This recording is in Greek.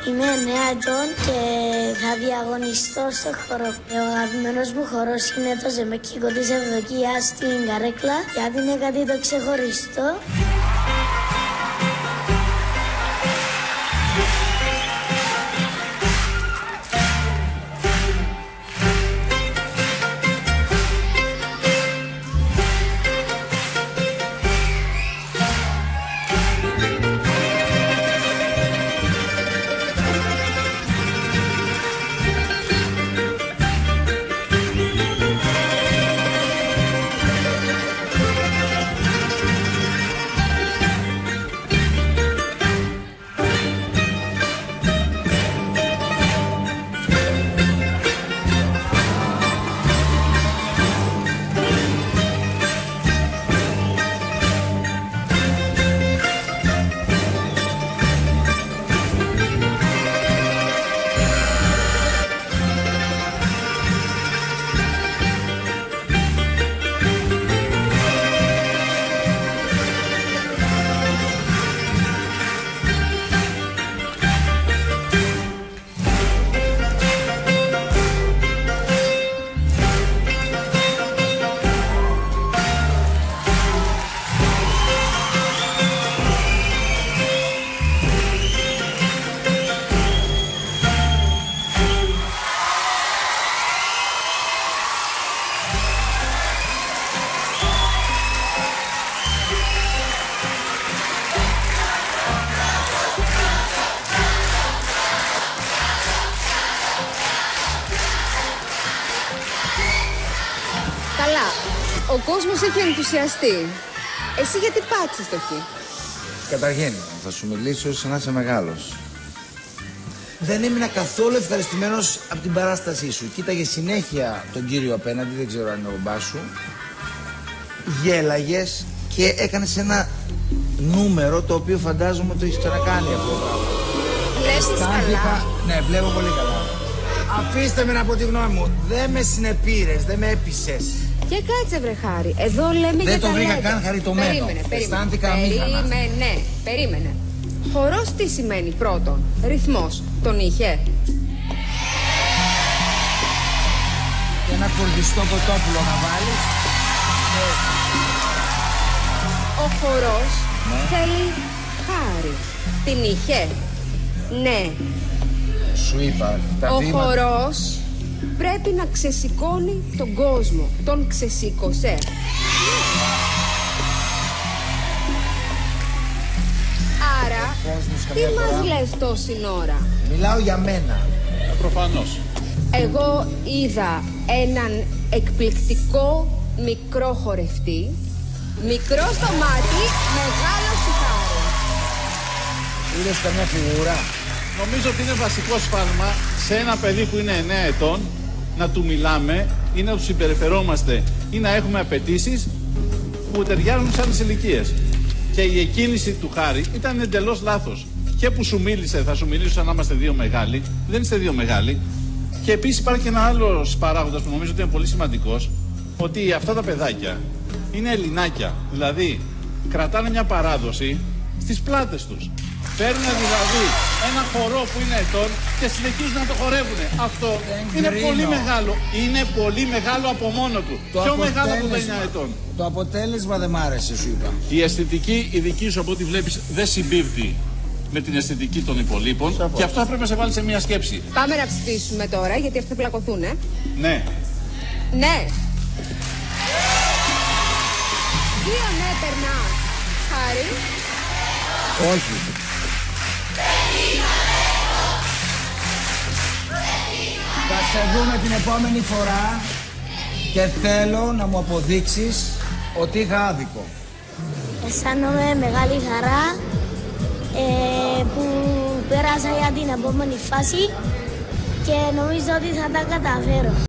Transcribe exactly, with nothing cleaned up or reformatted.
Είμαι εννέα ετών και θα διαγωνιστώ στο χορό. Ο αγαπημένος μου χορός είναι το ζεμπέκικο της Ευδοκίας στην Καρέκλα, γιατί είναι κάτι το ξεχωριστό. Καλά, ο κόσμος έχει ενθουσιαστεί. Εσύ γιατί πάτησες το χ? Καταρχήν, θα σου μιλήσω σαν να είσαι μεγάλος. Δεν έμεινα καθόλου ευχαριστημένος από την παράστασή σου. Κοίταγε συνέχεια τον κύριο απέναντι, δεν ξέρω αν είναι ο μπάς σου. Γέλαγες και έκανες ένα νούμερο το οποίο φαντάζομαι το έχεις ξανακάνει αυτό το πράγμα. Βλέπεις καλά? Ναι, βλέπω πολύ καλά. Αφήστε με να πω τη γνώμη μου. Δεν με συνεπήρες, δεν με έπεισες. Και κάτσε βρε Χάρη, εδώ λέμε δεν για το τα βρήκα λέτε. καν χαριτωμένο. Περίμενε, περίμενε. Αισθάνθηκα αμήχανα. Περίμενε, περίμενε. Χορός τι σημαίνει πρώτον? Ρυθμός, τον είχε? Ένα κορδιστό κοτόπουλο να βάλεις. Ο χορός ναι. θέλει Χάρη. Την είχε? Ναι. Σου είπα, τα Ο βήματα... χορός πρέπει να ξεσηκώνει τον κόσμο. Τον ξεσήκωσε. Άρα, τι μας λες τόση ώρα? Μιλάω για μένα. Ε, προφανώς. Εγώ είδα έναν εκπληκτικό μικρό χορευτή. Μικρό στο μάτι, μεγάλο στη χάρη. Είδες καμιά φιγούρα? Νομίζω ότι είναι βασικό σφάλμα σε ένα παιδί που είναι εννέα ετών να του μιλάμε ή να του συμπεριφερόμαστε ή να έχουμε απαιτήσεις που ταιριάζουν σε άλλες ηλικίες. Και η εκκίνηση του Χάρη ήταν εντελώς λάθος. Και που σου μίλησε, θα σου μιλήσω σαν να είμαστε δύο μεγάλοι. Δεν είστε δύο μεγάλοι. Και επίσης υπάρχει και ένα άλλος παράγοντας που νομίζω ότι είναι πολύ σημαντικός, ότι αυτά τα παιδάκια είναι ελληνάκια. Δηλαδή, κρατάνε μια παράδοση στις πλάτες τους. Παίρνουν δηλαδή ένα χορό που είναι ετών και συνεχίζουν να το χορεύουν. Αυτό είναι πολύ μεγάλο. Είναι πολύ μεγάλο από μόνο του. Το Πιο μεγάλο από τα εννέα ετών. Το αποτέλεσμα δεν μ' άρεσε, σου είπα. Η αισθητική, η δική σου από ό,τι βλέπεις, δεν συμπίπτει με την αισθητική των υπολείπων. Σαφώς. Και αυτό πρέπει να σε βάλει σε μια σκέψη. Πάμε να ψηφίσουμε τώρα, γιατί αυτοί θα πλακωθούν, ε. Ναι. Ναι. Δύο ναι περνάς. Χάρη. Όχι. Θα σε δούμε την επόμενη φορά και θέλω να μου αποδείξεις ότι είχα άδικο. Αισθάνομαι μεγάλη χαρά ε, που πέρασα για την επόμενη φάση και νομίζω ότι θα τα καταφέρω.